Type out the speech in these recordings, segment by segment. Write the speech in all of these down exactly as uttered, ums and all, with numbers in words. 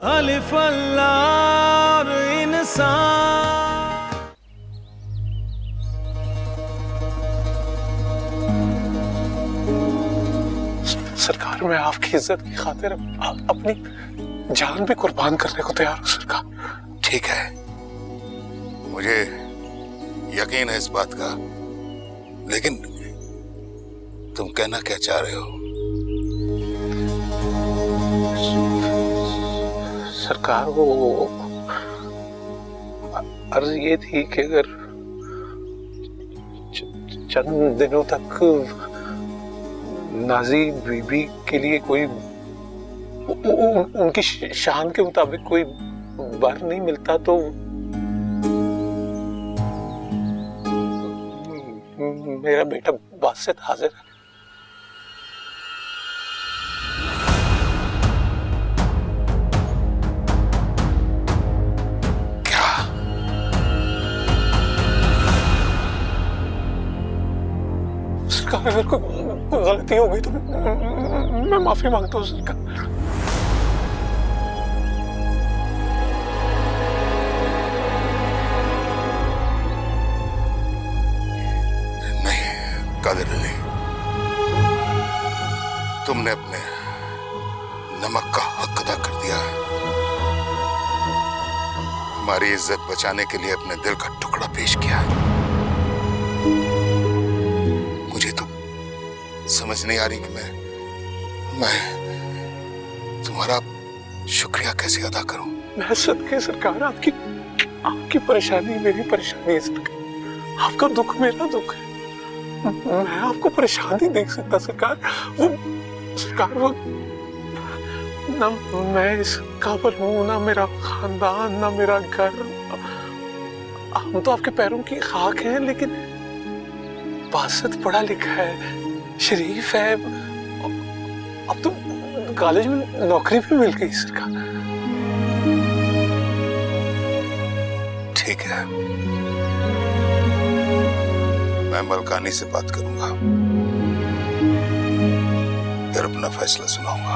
अलिफ अल्लाह इंसान। सरकार, मैं आपकी इज्जत की खातिर अपनी जान भी कुर्बान करने को तैयार हूँ सरकार। ठीक है, मुझे यकीन है इस बात का, लेकिन तुम कहना क्या चाह रहे हो? सरकार, वो अर्ज ये थी कि अगर चंद दिनों तक नाजी बीबी के लिए कोई उ, उ, उनकी शान के मुताबिक कोई बर नहीं मिलता तो मेरा बेटा बासित हाजिर है। क्या? सरकार, अगर कोई गलती हो गई तो मैं माफी मांगता हूँ सरकार। नहीं कादिर अली, तुमने अपने नमक का हक अदा कर दिया है। हमारी इज्जत बचाने के लिए अपने दिल का टुकड़ा पेश किया है। मुझे तो समझ नहीं आ रही कि मैं मैं तुम्हारा शुक्रिया कैसे अदा करूं। मैं सदके सरकार, आपकी आपकी परेशानी मेरी परेशानी है सरकार, आपका दुख मेरा दुख है। मैं आपको परेशान नहीं देख सकता सरकार। वो सरकार, वो ना मैं इस काबिल हूँ, ना मेरा खानदान, ना मेरा घर। हम तो आपके पैरों की खाक हैं, लेकिन बासित पढ़ा लिखा है, शरीफ है। अब तो कॉलेज में नौकरी भी मिल गई सरकार। ठीक है, मैं मलकानी से बात करूंगा, फिर अपना फैसला सुनाऊंगा।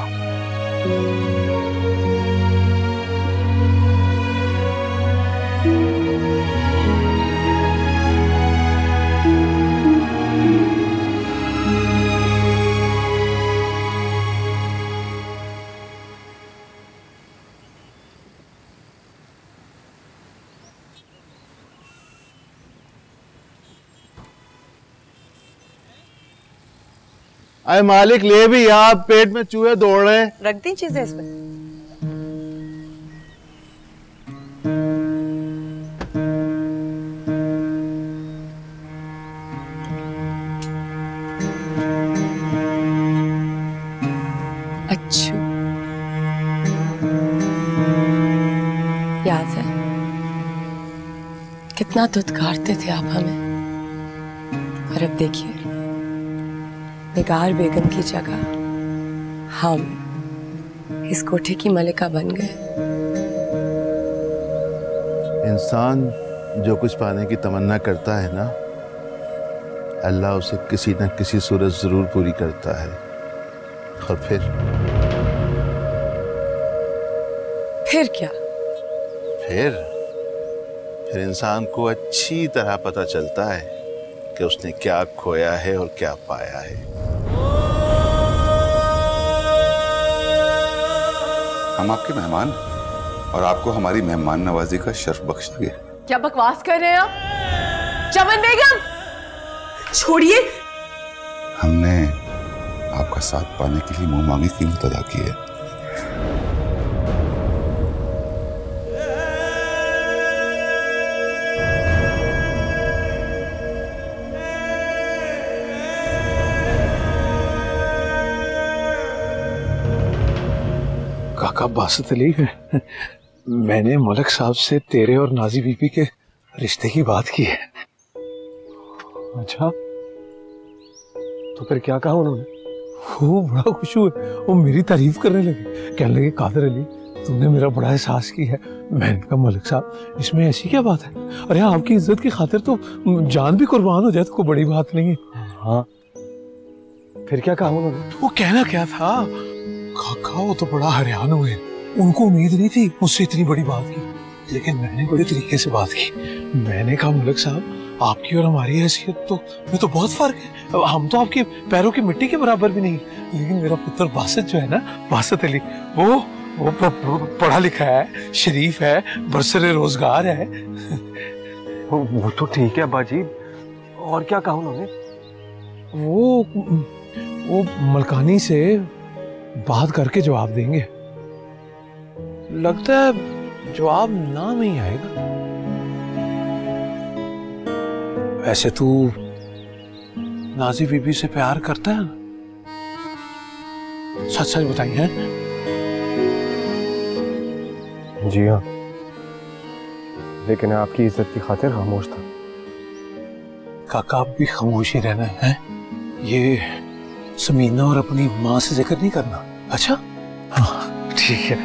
अरे मालिक, ले भी यहाँ, पेट में चूहे दौड़ रहे हैं। रख दी चीजें इसमें। अच्छू, याद है कितना धुतकारते थे आप हमें, और अब देखिए निगार बेगम की जगह हम इस कोठे की मलिका बन गए। इंसान जो कुछ पाने की तमन्ना करता है ना, अल्लाह उसे किसी न किसी सूरत जरूर पूरी करता है। और फिर फिर क्या? फिर फिर इंसान को अच्छी तरह पता चलता है कि उसने क्या खोया है और क्या पाया है। हम आपके मेहमान और आपको हमारी मेहमान नवाजी का शर्फ बख्श दिया। क्या बकवास कर रहे हैं आप? चमन बेगम, छोड़िए। हमने आपका साथ पाने के लिए मुंह मांगी कीमत अदा की है। काका बासित अली, मैंने मलक साहब से तेरे और नाजी बीबी के रिश्ते की बात की है। अच्छा, तो फिर क्या कहा उन्होंने? वो बड़ा खुश हुए, वो मेरी तारीफ करने लगे, कहने लगे कादिर अली तूने मेरा बड़ा एहसास किया है। मैंने कहा मलिक साहब इसमें ऐसी क्या बात है, अरे आपकी इज्जत की खातिर तो जान भी कुर्बान हो जाए तो कोई बड़ी बात नहीं है। हाँ, फिर क्या कहा उन्होंने? वो कहना क्या था काका, वो तो बड़ा हैरान हुए, उनको उम्मीद नहीं थी मुझसे इतनी बड़ी बात की, लेकिन मैंने बड़े तरीके से बात की। मैंने कहा मलिक साहब आपकी और हमारी हैसियत तो में तो बहुत फर्क है, हम तो आपके पैरों की मिट्टी के बराबर भी नहीं, लेकिन मेरा पुत्र बासित जो है ना, बासित अली, वो वो पढ़ा लिखा है, शरीफ है, बरसरे रोजगार है। वो, वो तो ठीक है बाजी, और क्या कहा उन्होंने? वो वो मलकानी से बात करके जवाब देंगे। लगता है जवाब ना में ही आएगा। वैसे तू नाजी बीबी से प्यार करता है? सच सच बताइए। हैं? जी हाँ, लेकिन आपकी इज्जत की खातिर खामोश था। काका आप भी खामोश ही रहना है। ये समीना और अपनी माँ से जिक्र नहीं करना। अच्छा हाँ ठीक है।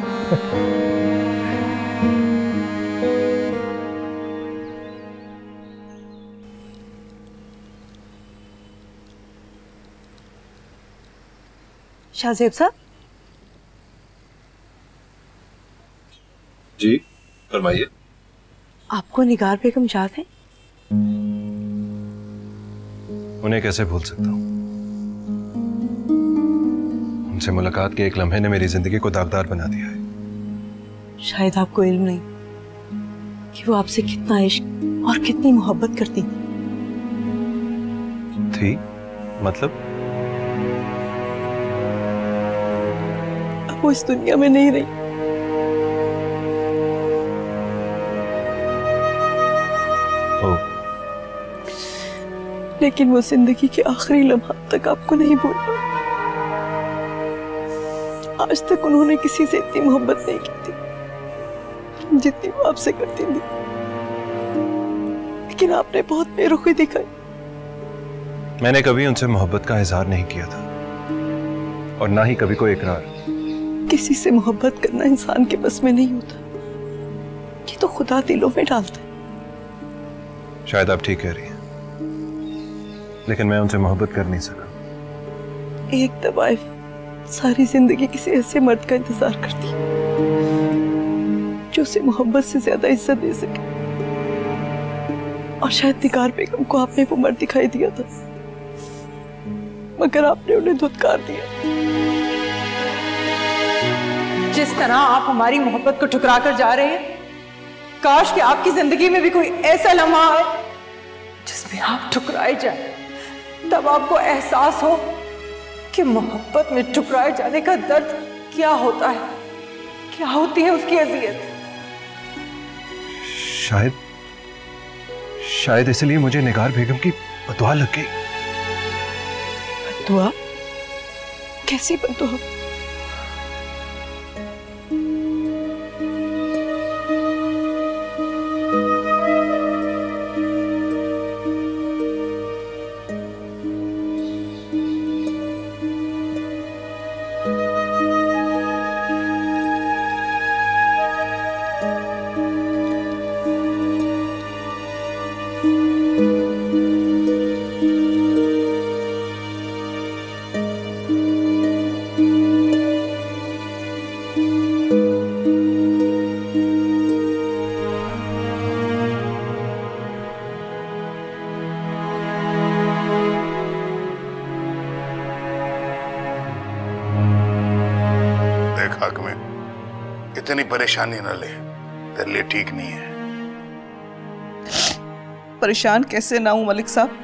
शाहजेब साहब। जी फरमाइए। आपको निगार बेगम याद है? उन्हें कैसे भूल सकता हूँ? उनसे मुलाकात के एक लम्हे ने मेरी जिंदगी को दागदार बना दिया है। शायद आपको इल्म नहीं कि वो आपसे कितना इश्क और कितनी मोहब्बत करती थी। मतलब? अब वो इस दुनिया में नहीं रही। ओ। लेकिन वो जिंदगी के आखिरी लम्हा तक आपको नहीं भूल पाई। आज तक उन्होंने किसी से इतनी मोहब्बत नहीं की थी जितनी वो आपसे करती थी, लेकिन आपने बहुत बेरुखी दिखाई। मैंने कभी उनसे मोहब्बत का इजहार नहीं किया था और ना ही कभी कोई इकरार। किसी से मोहब्बत करना इंसान के बस में नहीं होता, ये तो खुदा दिलों में डालता है। शायद आप ठीक कह रही हैं, लेकिन मैं उनसे मोहब्बत कर नहीं सका। एक दबाए सारी जिंदगी किसी ऐसे मर्द का इंतजार करती जो उसे मोहब्बत से ज्यादा इज्जत दे सके, और शायद निगार बेगम को आपने वो मर्द दिखाई दिया था, मगर आपने उन्हें धुतकार दिया। जिस तरह आप हमारी मोहब्बत को ठुकरा कर जा रहे हैं, काश कि आपकी जिंदगी में भी कोई ऐसा लम्हा आए जिसमें आप ठुकराए जाए, तब आपको एहसास हो कि मोहब्बत में ठुकराए जाने का दर्द क्या होता है, क्या होती है उसकी अजियत। शायद शायद इसलिए मुझे निगार बेगम की बदुआ लग गई। बदुआ? कैसी बदुआ? इतनी परेशानी न ले, तेरे लिए ठीक नहीं है। परेशान कैसे ना हूं मलिक साहब,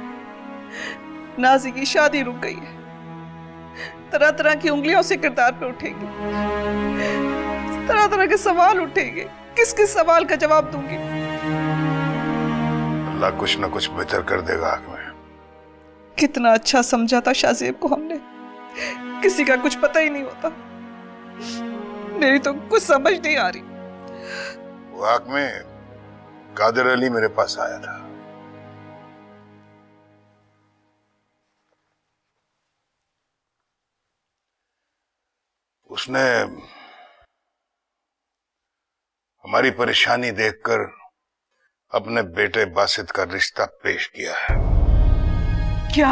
नाजी की शादी रुक गई है, तरह तरह की उंगलियां उसे किरदार पे उठेगी, तरह तरह के सवाल उठेंगे, किस किस सवाल का जवाब दूंगी। अल्लाह कुछ न कुछ बेहतर कर देगा। आग में कितना अच्छा समझा था शाहजेब को हमने, किसी का कुछ पता ही नहीं होता। मेरी तो कुछ समझ नहीं आ रही। वो आग में कादिर अली मेरे पास आया था। उसने हमारी परेशानी देखकर अपने बेटे बासित का रिश्ता पेश किया है। क्या?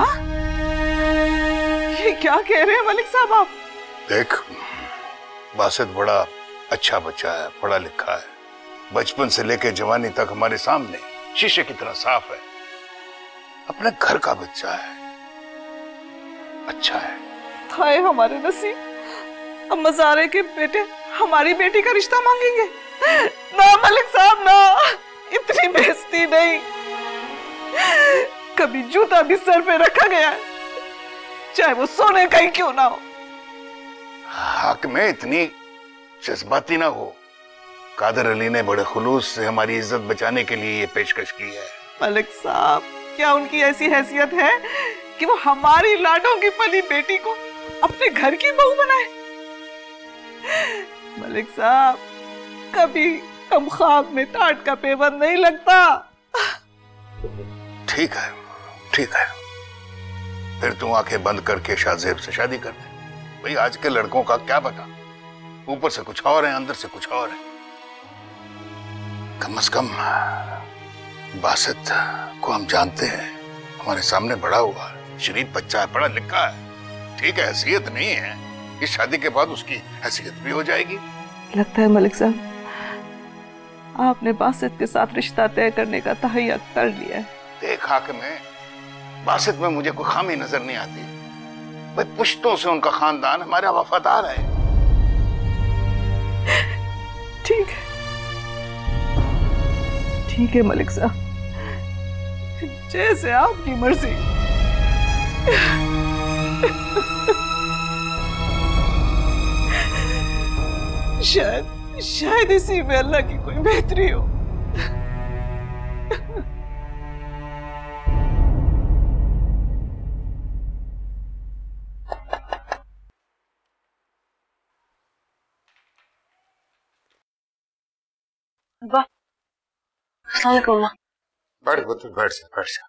ये क्या कह रहे हैं मलिक साहब आप? देख, बासित बड़ा अच्छा बच्चा है, पढ़ा लिखा है, बचपन से लेकर जवानी तक हमारे सामने शीशे की तरह साफ है। अपने घर का बच्चा है, अच्छा है। हाय हमारे नसीब, अब मजारे के बेटे हमारी बेटी का रिश्ता मांगेंगे। ना मलिक साहब ना, इतनी बेइज्जती नहीं। कभी जूता भी सर पे रखा गया है, चाहे वो सोने का ही क्यों ना हो। हक में इतनी जज्बाती ना हो। कादर अली ने बड़े खुलूस से हमारी इज्जत बचाने के लिए ये पेशकश की है। मलिक साहब, क्या उनकी ऐसी हैसियत है कि वो हमारी लाडों की पली बेटी को अपने घर की बहू बनाए? मलिक साहब, कभी कम ख्वाब में टाट का पेबंद नहीं लगता। ठीक है, ठीक है, फिर तू आंखें बंद करके शाहजेब से शादी कर दे। भाई आज के लड़कों का क्या पता, ऊपर से कुछ और है, अंदर से कुछ और है। कम से कम बासित को हम जानते हैं, हमारे सामने बड़ा हुआ है, शरीफ बच्चा है, पढ़ा लिखा है। ठीक है, हैसियत नहीं है, इस शादी के बाद उसकी हैसियत भी हो जाएगी। लगता है मलिक साहब आपने बासित के साथ रिश्ता तय करने का तहैया कर लिया है। देख हाकिम है, बासित में मुझे कोई खामी नजर नहीं आती। भाई पुश्तों से उनका खानदान हमारा वफादार है। ठीक है, ठीक है मलिक साहब, जैसे आपकी मर्जी। शायद शायद इसी में अल्लाह की कोई बेहतरी हो। वाह, बैठ पुत्र, बैठ जा, बैठ जा।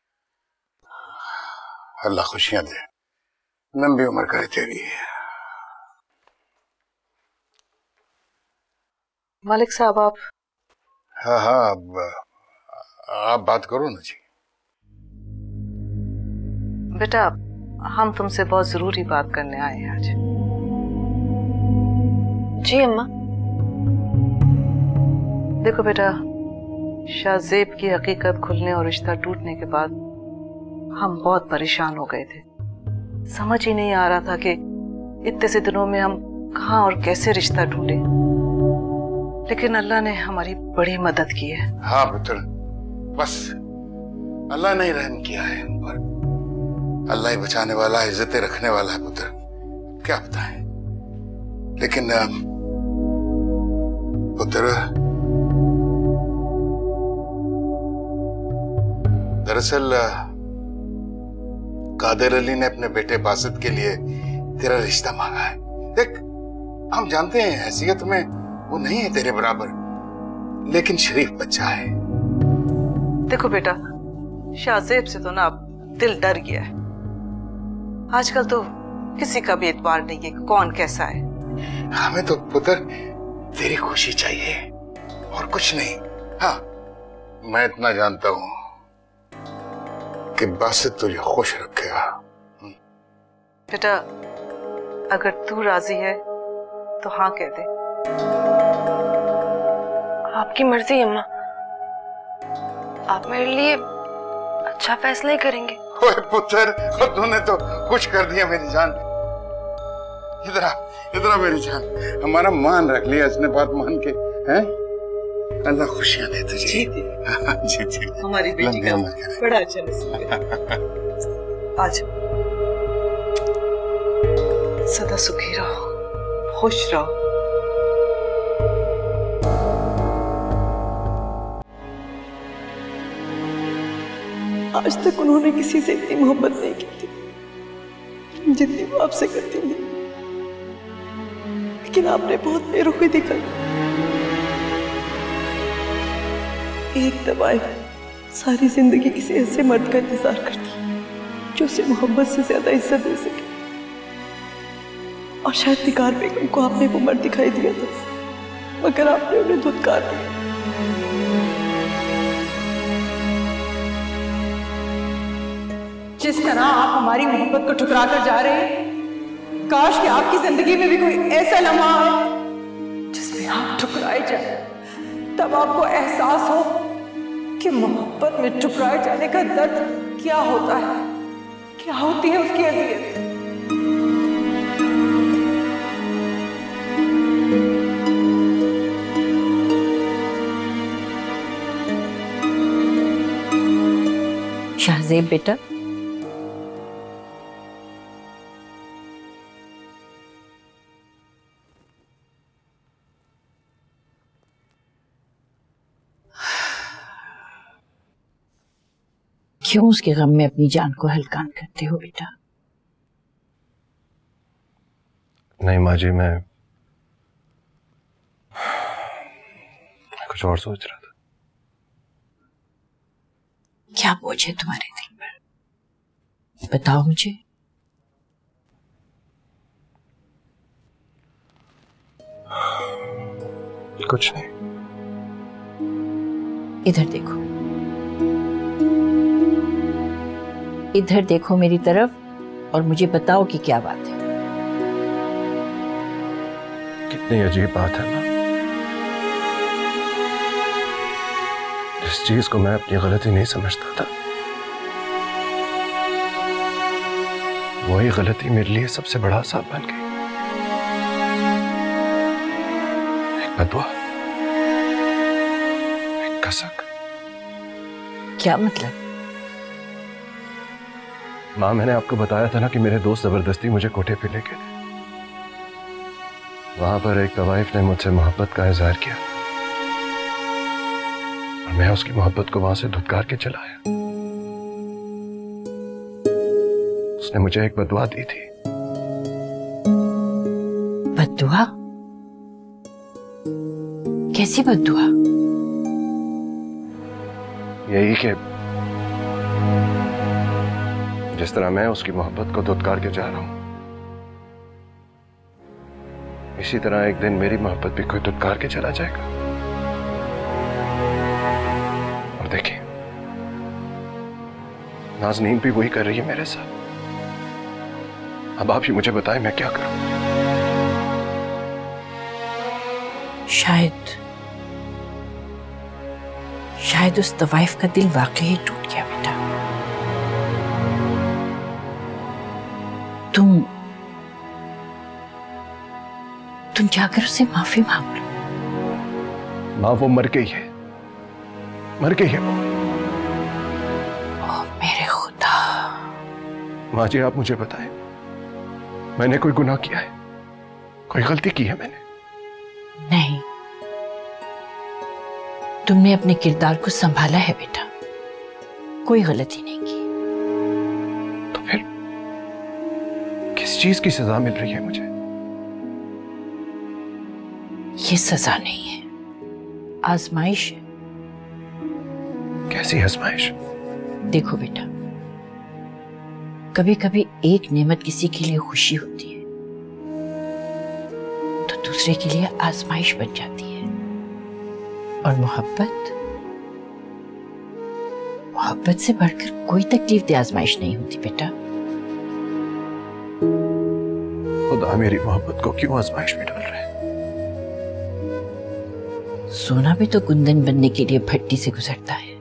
अल्लाह खुशियां दे, लंबी उम्र करे तेरी। मलिक साहब आप। हाँ हाँ, अब आप बात करो ना जी। बेटा, हम तुमसे बहुत जरूरी बात करने आए हैं आज। जी अम्मा। देखो बेटा, शाहजेब की हकीकत खुलने और रिश्ता टूटने के बाद हम बहुत परेशान हो गए थे। समझ ही नहीं आ रहा था कि इतने से दिनों में हम कहाँ और कैसे रिश्ता ढूंढे, लेकिन अल्लाह ने हमारी बड़ी मदद की है। हाँ पुत्र, बस अल्लाह ने रहम किया है हम पर। अल्लाह ही बचाने वाला है, इज्जतें रखने वाला है पुत्र, क्या बताएं। लेकिन पुत्र, दरअसल कादिर अली ने अपने बेटे बासित के लिए तेरा रिश्ता मांगा है। देख, हम जानते हैं हैसियत में वो नहीं है तेरे बराबर, लेकिन शरीफ बच्चा है। देखो बेटा, शाहजेब से तो ना अब दिल डर गया है। आजकल तो किसी का भी एतबार नहीं है कि कौन कैसा है। हमें तो पुत्र तेरी खुशी चाहिए और कुछ नहीं। हाँ, मैं इतना जानता हूं कि बासित तुझे खुश रखेगा। बेटा, अगर तू राजी है तो हाँ कह दे। आपकी मर्जी अम्मा, आप मेरे लिए अच्छा फैसला ही करेंगे। ओए पुत्र, तूने तो कुछ कर दिया मेरी जान। इधर आ, इधर आ मेरी जान, हमारा मान रख लिया इसने, बात मान के। हैं? अल्लाह खुशियां दे तुझे। जी जी जी, हमारी बेटी का बड़ा अच्छा नसीब है। आज सदा सुखी रहो, खुश रहो। आज तक उन्होंने किसी से इतनी मोहब्बत नहीं की थी जितनी वो आपसे करती थी, लेकिन आपने बहुत बेरुखी दिखाई। एक दबाए सारी जिंदगी किसी ऐसे मर्द का इंतजार करती जो उसे मोहब्बत से ज्यादा इज्जत दे सके, और शायद निकार बेगम को आपने वो मर्द दिखाई दिया था, मगर आपने उन्हें धुतकार दिया। जिस तरह आप हमारी मोहब्बत को ठुकरा कर जा रहे हैं, काश कि आपकी जिंदगी में भी कोई ऐसा लम्हा है जिसमें जिसमें आप ठुकराए जाए, तब आपको एहसास हो कि मोहब्बत में ठुकराए जाने का दर्द क्या होता है, क्या होती है उसकी अज़ियत। शाहज़ेब बेटा, क्यों उसके गम में अपनी जान को हल्कान करते हो बेटा? नहीं माँ जी, मैं कुछ और सोच रहा था। क्या बोझ है तुम्हारे दिल पर, बताओ मुझे। कुछ नहीं। इधर देखो, इधर देखो मेरी तरफ और मुझे बताओ कि क्या बात है। कितनी अजीब बात है ना, जिस चीज को मैं अपनी गलती नहीं समझता था, वही गलती मेरे लिए सबसे बड़ा अज़ाब बन गई। एक बदुआ, एक कसक। क्या मतलब? माँ, मैंने आपको बताया था ना कि मेरे दोस्त जबरदस्ती मुझे कोठे पे लेके गए। वहां पर एक तवाइफ ने मुझसे मोहब्बत का इजहार किया और मैं उसकी मोहब्बत को वहां से धुतकार के चला आया। उसने मुझे एक बदुआ दी थी। बदुआ? कैसी बदुआ? यही कि जिस तरह मैं उसकी मोहब्बत को धुतकार के जा रहा हूं, इसी तरह एक दिन मेरी मोहब्बत भी कोई धुतकार के चला जाएगा। और देखिए, नाज़नीन भी वही कर रही है मेरे साथ। अब आप ही मुझे बताएं, मैं क्या करूं? शायद शायद उस तवाइफ का दिल वाकई ही टूट गया बेटा। तुम तुम जाकर उससे माफी मांग लो। माँ, वो मर गई है, मर गई है वो। ओ मेरे खुदा। माँ जी, आप मुझे बताएं, मैंने कोई गुनाह किया है, कोई गलती की है मैंने? नहीं, तुमने अपने किरदार को संभाला है बेटा, कोई गलती नहीं की। तो फिर किस चीज की सजा मिल रही है मुझे? ये सजा नहीं है, आजमाइश है। कैसी आजमाइश? देखो बेटा, कभी कभी एक नेमत किसी के लिए खुशी होती है तो दूसरे के लिए आजमाइश बन जाती है। और मोहब्बत मोहब्बत से बढ़कर कोई तकलीफ दे आजमाइश नहीं होती बेटा। खुदा मेरी मोहब्बत को क्यों आजमाइश में डाल रहे हैं? सोना भी तो कुंदन बनने के लिए भट्टी से गुजरता है।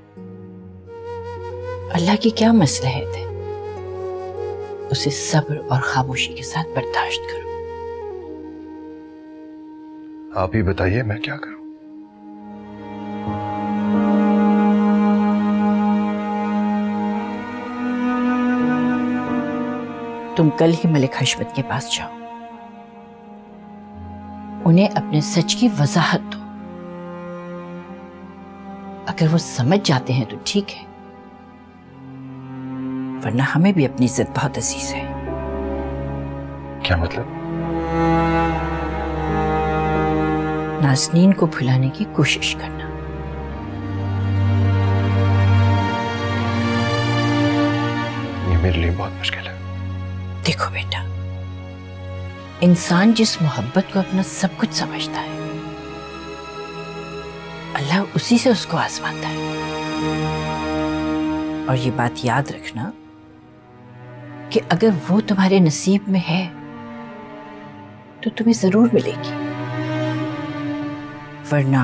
अल्लाह की क्या मसलहत है, उसे सब्र और खामोशी के साथ बर्दाश्त करो। आप ही बताइए, मैं क्या करूं? तुम कल ही मलिक हशमत के पास जाओ, उन्हें अपने सच की वजाहत दो। अगर वो समझ जाते हैं तो ठीक है, वरना हमें भी अपनी इज्जत बहुत अजीज है। क्या मतलब? नाज़नीन को भुलाने की कोशिश करना। ये मेरे लिए बहुत मुश्किल है। देखो बेटा, इंसान जिस मोहब्बत को अपना सब कुछ समझता है, अल्लाह उसी से उसको आजमाता है। और ये बात याद रखना कि अगर वो तुम्हारे नसीब में है तो तुम्हें जरूर मिलेगी, वरना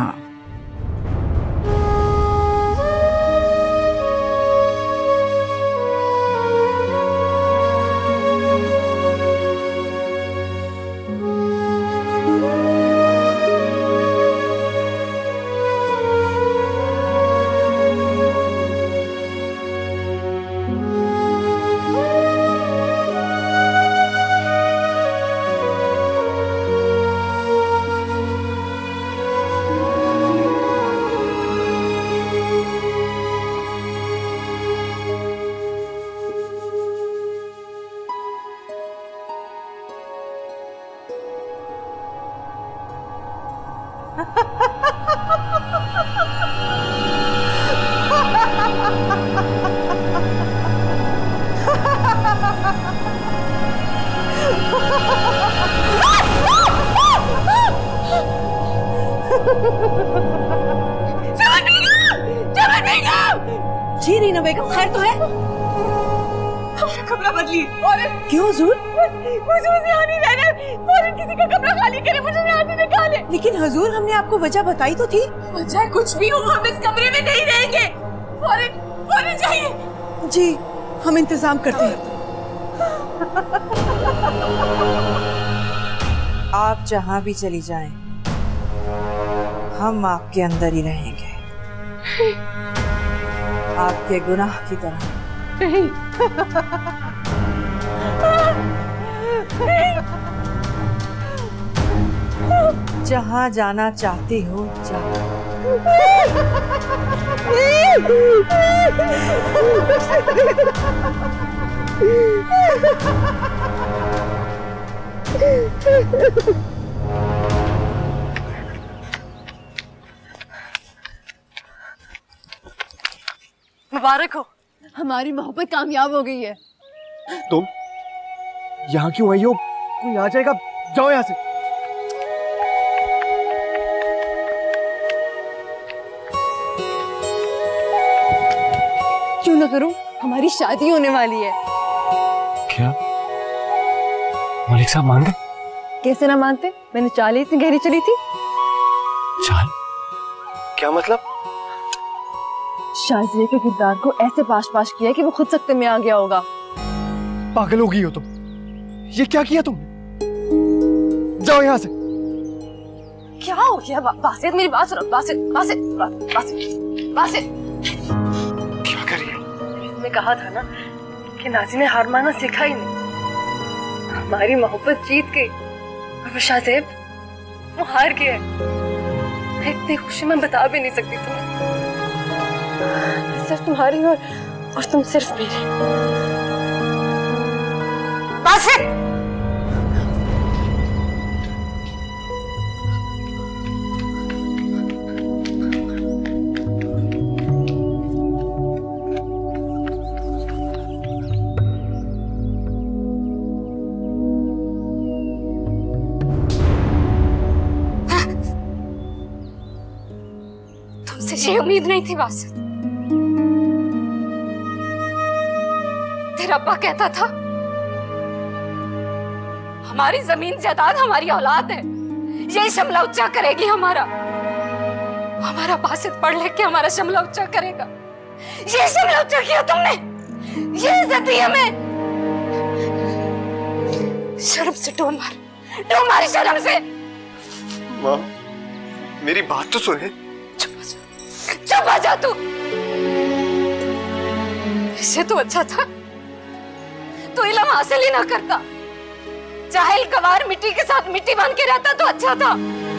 जी रीना बेगम, खैर तो है? कमरा बदली। और क्यों हुजूर? मुझे यहाँ नहीं रहना, फौरन किसी का कमरा खाली करे, मुझे यहाँ से निकाले। लेकिन हुजूर, हमने आपको वजह बताई तो थी। वजह कुछ भी हो, हम इस कमरे में नहीं रहेंगे। फौरन फौरन जाइए। जी, हम इंतजाम करते हैं। आप जहाँ भी चली जाएं, हम आपके अंदर ही रहेंगे, आपके गुनाह की तरह। नहीं। जहाँ जाना चाहती हो जाओ। मुबारक हो, हमारी मोहब्बत कामयाब हो गई है। तुम यहाँ क्यों आई हो? कोई आ जाएगा, जाओ यहाँ से। क्यों ना करूं, हमारी शादी होने वाली है। क्या मलिक साहब मान गए? कैसे ना मानते, मैंने चाल इतनी गहरी चली थी। चाल? क्या मतलब? शाजिया के किरदार को ऐसे पाश पाश किया कि वो खुद सकते में आ गया होगा। पागल हो गई हो तुम? ये क्या किया तुम? जाओ यहाँ से। क्या हो गया? बासित, मेरी बात सुनो। बासित बासित बासित बासित क्या कर रही है? मैंने कहा था ना कि नाजी ने हार मानना सीखा ही नहीं। हमारी मोहब्बत जीत गई और शाहजेब वो हार गया। मैं इतनी खुशी में बता भी नहीं सकती तुम्हें। सिर्फ तुम्हारी और, और तुम सिर्फ मेरी। बासित! तुमसे ये उम्मीद नहीं थी बासित। तेरा अब्बा कहता था हमारी जमीन जायदाद हमारी औलाद है, ये शमला ऊंचा करेगी हमारा। हमारा बासित पढ़ लिख के हमारा शमला ऊंचा करेगा। ये शमला ऊंचा किया तुमने, ये इज्जत दी हमें। शर्म से टोन मार, टोन मारी शर्म से। माँ, मेरी बात तो सुने। चुप आ जा तू। इससे तो अच्छा था तो इल्म हासिल ही ना करता। जाहिल गवार मिट्टी के साथ मिट्टी बन के रहता तो अच्छा था।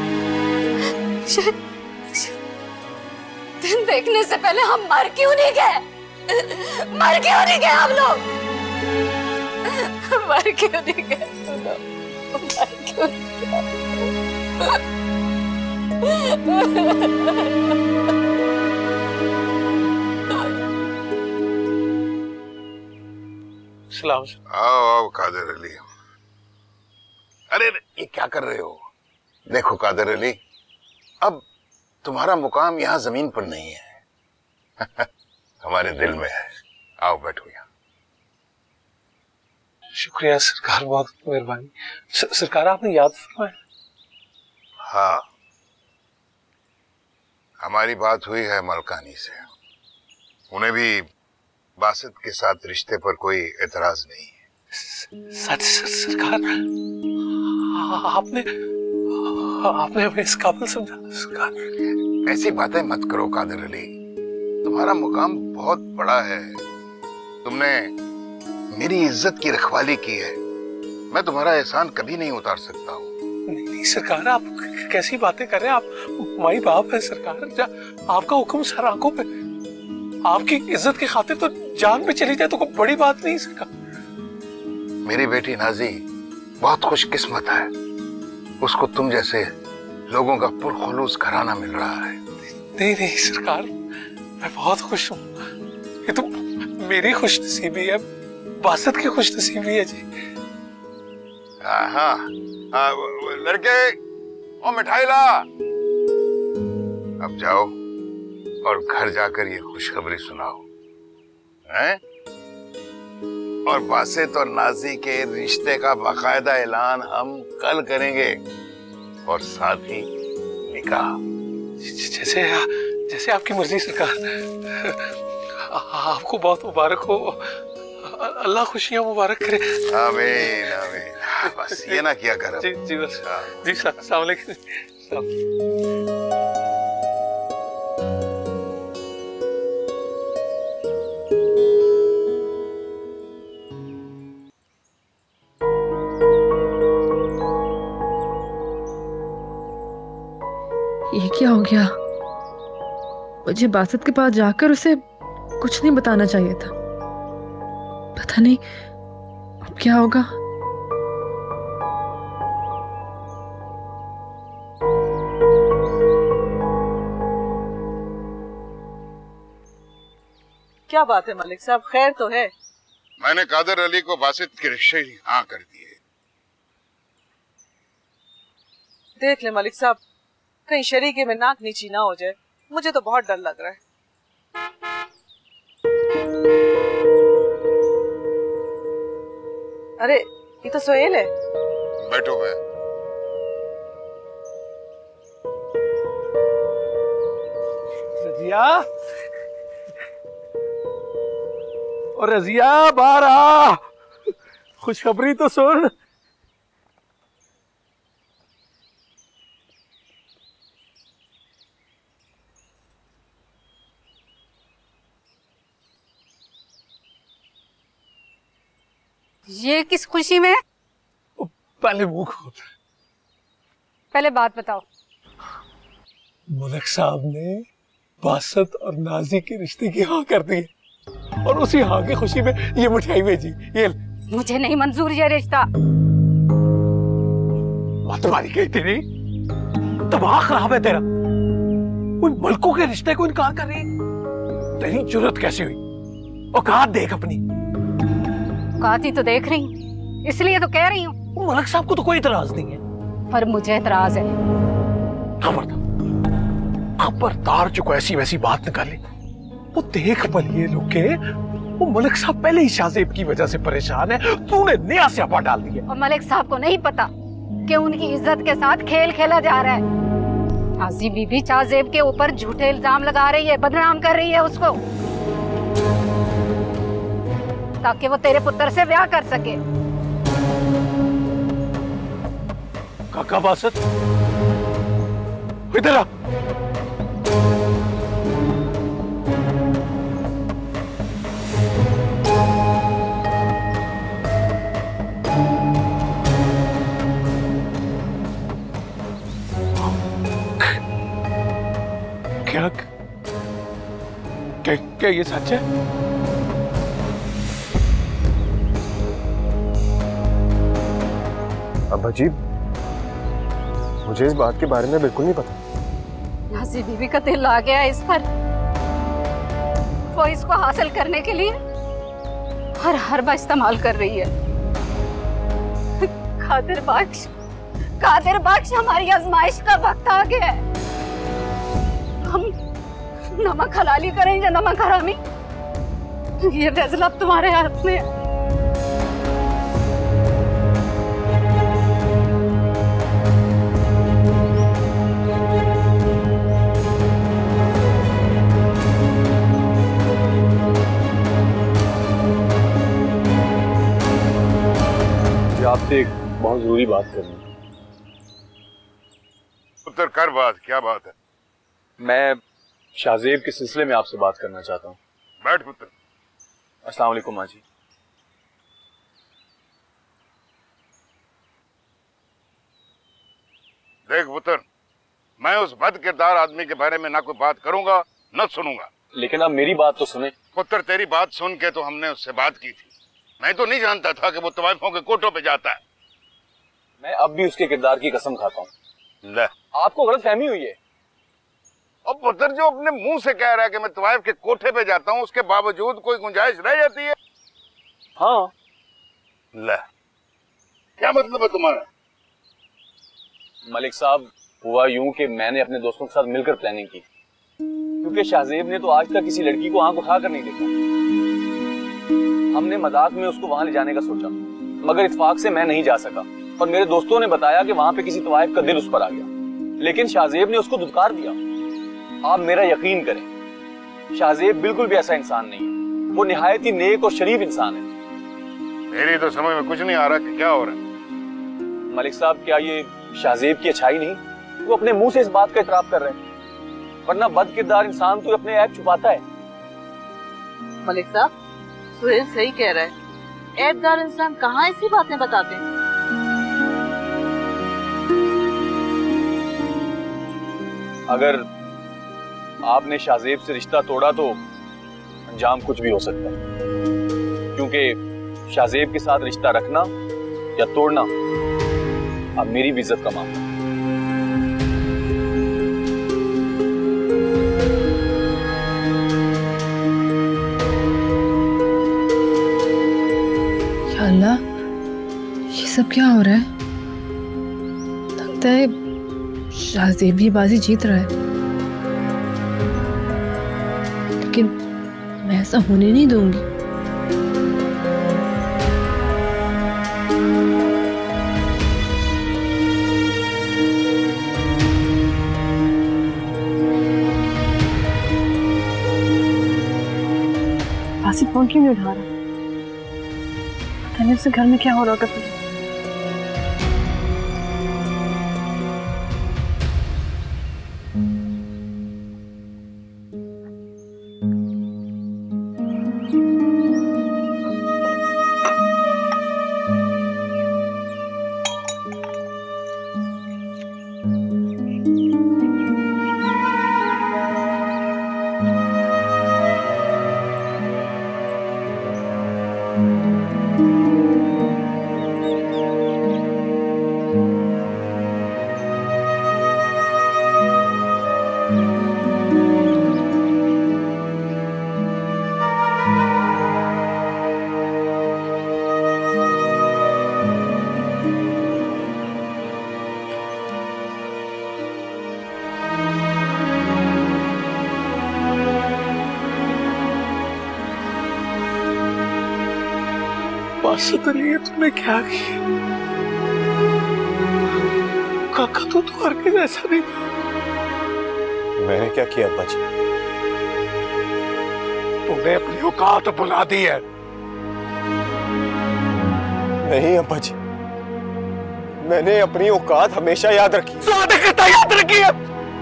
दिन देखने से पहले हम मर क्यों नहीं गए? मर क्यों नहीं गए हम लोग? मर क्यों नहीं गए? मर क्यों नहीं गए? आओ आओ कादर अली। अरे ये क्या कर रहे हो? देखो कादर अली, अब तुम्हारा मुकाम यहाँ जमीन पर नहीं है, हमारे दिल में है। आओ बैठो यहाँ। शुक्रिया सरकार, बहुत मेहरबानी। सरकार आपने याद फरमाया। हाँ, हमारी बात हुई है मलकानी से, उन्हें भी बासित के साथ रिश्ते पर कोई एतराज नहीं है। सर, सर, सरकार, आपने आपने हमें इस काबिल समझा। सरकार, ऐसी बातें मत करो कादर अली, तुम्हारा मुकाम बहुत बड़ा है, तुमने मेरी इज्जत की रखवाली की है, मैं तुम्हारा एहसान कभी नहीं उतार सकता हूँ। नहीं सरकार, आप कैसी बातें कर रहे हैं? आप माई बाप है सरकार, आपका हुक्म सर आंखों पे, आपकी इज्जत की खातिर तो जान पे चली जाए तो कोई बड़ी बात नहीं सरकार। मेरी बेटी नाजी बहुत खुशकिस्मत है, उसको तुम जैसे लोगों का पुरखुलूस घराना मिल रहा है। नहीं नहीं सरकार, मैं बहुत खुश हूँ, ये तो मेरी खुशनसीबी है, बासित की खुशनसीबी है जी। हाँ, लड़के ओ मिठाई ला, अब जाओ और घर जाकर ये खुशखबरी सुनाओ, हैं? और बासित और नाजी के रिश्ते का बाकायदा ऐलान हम कल करेंगे और साथ ही निकाह। जैसे जैसे आपकी मर्जी सरकार, आपको बहुत मुबारक हो, अल्लाह खुशियां मुबारक करे। आमीन आमीन। बस ये ना किया कर। जी जी बस जी अस्सलाम वालेकुम। ये क्या हो गया? मुझे बासित के पास जाकर उसे कुछ नहीं बताना चाहिए था। पता नहीं अब क्या होगा। क्या बात है मलिक साहब, खैर तो है? मैंने कादर अली को बासित के रिश्ते हाँ कर दिए। देख ले मलिक साहब, कहीं शरीके में नाक नीची ना हो जाए, मुझे तो बहुत डर लग रहा है। अरे ये तो सोहेल है। बैठो मैं। रजिया, और रजिया बाहर आ, खुशखबरी तो सुन। ये किस खुशी में? पहले मुंह खोल। पहले बात बताओ। मलिक साहब ने बासित और नाजी के रिश्ते की हाँ कर दी और उसी हाँ की खुशी में ये मिठाई भेजी। ये मुझे नहीं मंजूर ये रिश्ता। बात तुम्हारी कहती नहीं, दिमाग खराब है तेरा। उन मलकों के रिश्ते को इनकार कर रही है, तेरी जुर्रत कैसे हुई? औकात देख अपनी। औकात ही तो देख रही, इसलिए तो कह रही हूँ। मलिक साहब को तो कोई इतराज नहीं है, पर मुझे इतराज है। खबरदार खबरदार जो कोई ऐसी वैसी बात निकाले, वो देख पलिए लोग के, वो मलिक साहब पहले ही शाहजेब की वजह से परेशान है, तूने नया स्यापा डाल दिया। और मलिक साहब को नहीं पता कि उनकी इज्जत के साथ खेल खेला जा रहा है। नाजी बीबी शाहजेब के ऊपर झूठे इल्जाम लगा रही है, बदनाम कर रही है उसको, ताकि वो तेरे पुत्र से ब्याह कर सके। काका बासित इधर आ। क्या क्या क्या ये सच है? अब्बा जी, मुझे इस बात के बारे में बिल्कुल नहीं पता। नाजी बीबी का दिल आ गया इस पर, वो इसको हासिल करने के लिए हर हरबा इस्तेमाल कर रही है। कादिर बख्श, कादिर बख्श, हमारी आजमाइश का वक्त आ गया है। हम नमक हलाली करेंगे, नमक हरामी। ये फैसला अब तुम्हारे हाथ में है। आपसे एक बहुत जरूरी बात करनी है। उत्तर कर बात, क्या बात है? मैं शाहजेब के सिलसिले में आपसे बात करना चाहता हूँ। बैठ पुत्र। अस्सलाम वालेकुम माँ जी। देख पुत्र, मैं उस बद किरदार आदमी के बारे में ना कोई बात करूंगा न सुनूंगा। लेकिन आप मेरी बात तो सुने। पुत्र तेरी बात सुन के तो हमने उससे बात की थी। मैं तो नहीं जानता था कि वो तवाइफों के कोठों पे जाता है। मैं अब भी उसके किरदार की कसम खाता हूँ। ले, आपको गलतफहमी हुई है। अब पुत्र जो अपने मुंह से कह रहा है कि मैं तवाइफ के कोठे पे जाता हूँ, उसके बावजूद कोई गुंजाइश रह जाती है? हाँ। ले, क्या मतलब है तुम्हारा? मलिक साहब, हुआ यूं कि मैंने अपने दोस्तों के साथ मिलकर प्लानिंग की, क्योंकि शाहजेब ने तो आज तक किसी लड़की को आंख उठाकर नहीं देखा। हमने मजाक में उसको वहां ले जाने का सोचा, मगर इत्तेफाक से मैं नहीं जा सका और मेरे दोस्तों ने बताया कि वहां पे किसी तवाइफ का दिल उस पर आ गया, लेकिन शाहजेब ने उसको धुतकार दिया। आप मेरा यकीन करें, शाहजेब बिल्कुल भी ऐसा इंसान नहीं है। वो निहायत ही नेक और शरीफ इंसान है। मेरी तो समझ में कुछ नहीं आ रहा कि क्या हो रहा है। मलिक साहब, क्या ये शाहजेब की अच्छाई नहीं? वो अपने मुंह से इस बात का इतराफ कर रहे हैं, वरना बद किरदार इंसान तो अपने ऐब छुपाता है। मलिक साहब, सुहेल सही कह रहा है। ऐबदार इंसान कहाँ ऐसी बातें बताते हैं। अगर आपने शाहजेब से रिश्ता तोड़ा तो अंजाम कुछ भी हो सकता है, क्योंकि शाहजेब के साथ रिश्ता रखना या तोड़ना अब मेरी भी इज्जत का मामला है। या अल्लाह, ये सब क्या हो रहा है? लगता है शाहजेब ये बाजी जीत रहा है, लेकिन मैं ऐसा होने नहीं दूंगी। बासित फोन क्यों नहीं उठा रहा? पता नहीं उससे घर में क्या हो रहा था। बासित अली, ये तुमने क्या किया? काका तो तुम्हारे के जैसा नहीं था। मैंने क्या किया अब्बा जी? तुमने अपनी औकात बुला दी है। नहीं अब्बा जी, मैंने अपनी औकात हमेशा याद रखी। सादे करता याद रखी है।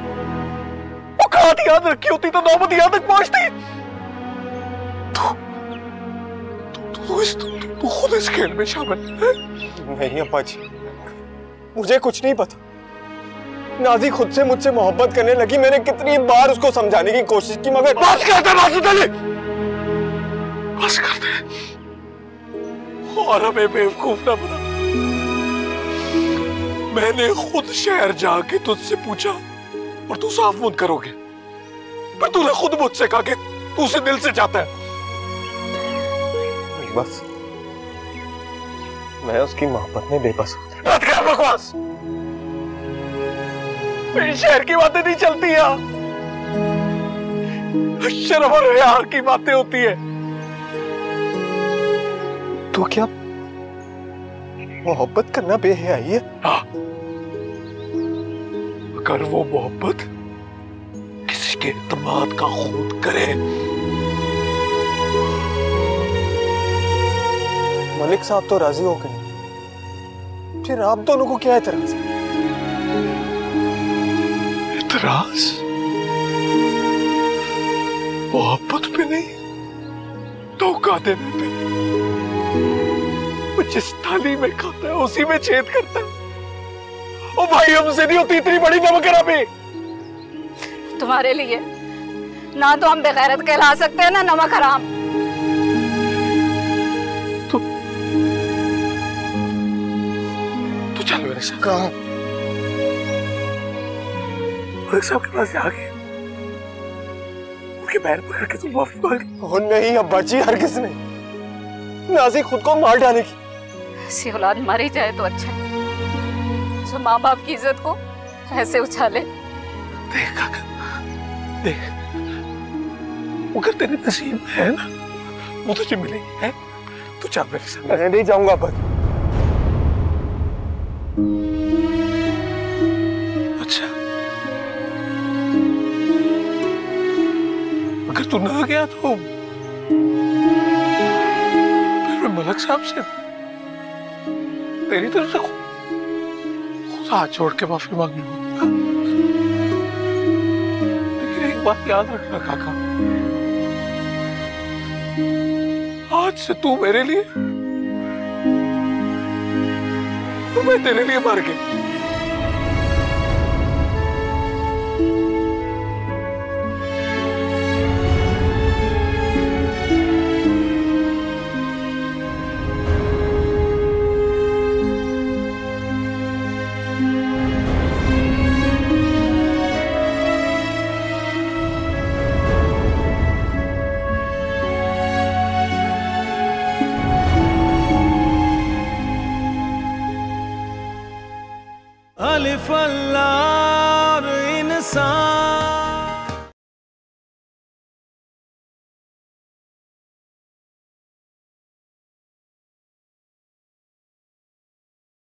औकात याद रखी होती तो नौबत यहाँ तक पहुंचती। तू तू इस तू खुद इस खेल में शामिल है? नहीं अब्बा जी, मुझे कुछ नहीं पता। नाजी खुद से मुझसे मोहब्बत करने लगी। मैंने कितनी बार उसको समझाने की कोशिश की, मगर बस कर दे बासित अली, बस कर दे और हमें बेवकूफ ना बना। मैंने खुद शहर जाके तुझसे पूछा और तू साफ मुंह करोगे, पर तूने खुद मुझसे कहा कि तू उसे दिल से चाहता है। बस मैं उसकी मोहब्बत में बेबस हूं। मत कर बकवास, मेरी शहर की बातें नहीं चलती यहाँ। शर्म और हया की बातें होती है। तो क्या मोहब्बत करना बेहयाई है? हाँ, अगर वो मोहब्बत किसी के एतमाद का खून करे। मलिक साहब तो राजी हो गए, फिर आप दोनों को क्या एतराज है? एतराज मोहब्बत पे नहीं, धोखा देने पे। वो जिस थाली में खाता है उसी में छेद करता है। ओ भाई, हमसे नहीं होती इतनी बड़ी नमक खराबी। तुम्हारे लिए ना तो हम बेगैरत कहला सकते हैं ना नमक हराम। तो तू चल मेरे साथ। कहाँ? मलिक साहब के पास जाके उनके पैर पकड़ के तुम माफी मांग। ओ नहीं अब्बा जी, हरगिज़ नहीं। नाज़ी खुद को मार डाले की। ऐसी औलाद मारी जाए तो अच्छा है, जो माँ बाप की इज्जत को ऐसे उछाले। देख काका, देख, अगर तेरे नसीब में है ना, वो तुझे मिलेगी। है तू चल मेरे साथ। मैं नहीं जाऊंगा पर। अच्छा, अगर तू ना गया तो फिर मैं मलिक साहब से तेरी तरफ से खुद हाथ जोड़ के माफी मांग लूंगा। लेकिन एक बात याद रखना काका, आज से तू मेरे लिए, तो मैं तेरे लिए मर गया। अलिफ अल्लाह और इंसान।